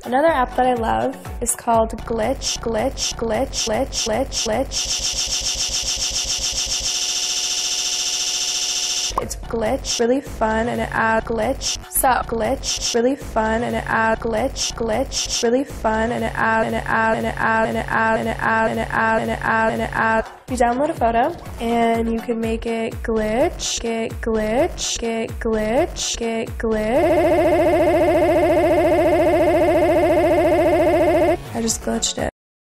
Another app that I love is called Glitch, Glitch, Glitch, Glitch, Glitch, Glitch. It's Glitch, really fun, and it adds Glitch. So Glitch, really fun, and it adds Glitch, Glitch, really fun, and it adds, and it adds, and it adds, and it adds, and it adds, and it adds, and it adds, and it adds. You download a photo, and you can make it glitch, get glitch, get glitch, get glitch. I just glitched it.